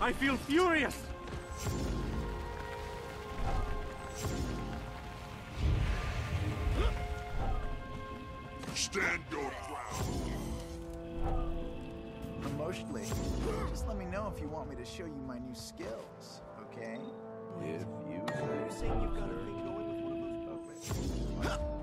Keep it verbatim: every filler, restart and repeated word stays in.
I feel furious! Stand your ground! Emotionally, just let me know if you want me to show you my new skills, okay? If you Are you saying you've got a thing going with one of those programs?